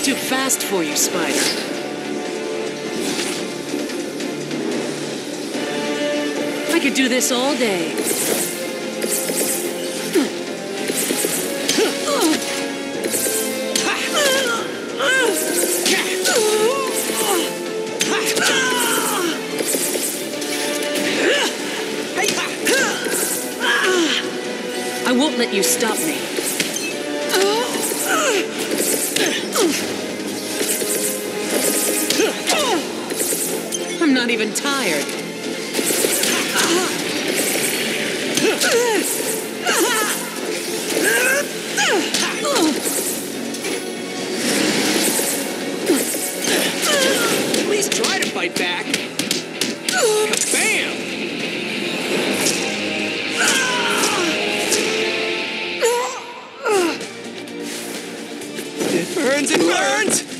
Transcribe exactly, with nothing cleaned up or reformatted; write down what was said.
too fast for you, Spider. I could do this all day. I won't let you stop me. I'm not even tired. Please try to fight back. Kabam! It burns, it burns!